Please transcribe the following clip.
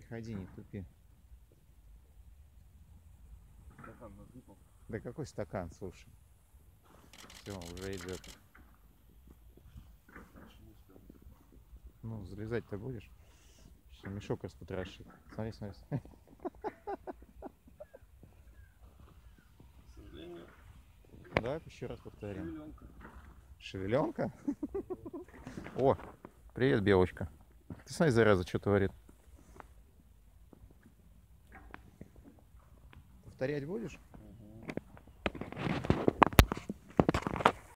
ходи, не тупи. Стакан насыпал. Да какой стакан, слушай. Все, уже идет. Ну, залезать-то будешь? Сейчас мешок распотрошит. Смотри, смотри. К сожалению. Давай еще раз повторим. Шевеленка. Шевеленка? О, привет, белочка. Ты смотри, зараза, что творит. Повторять будешь?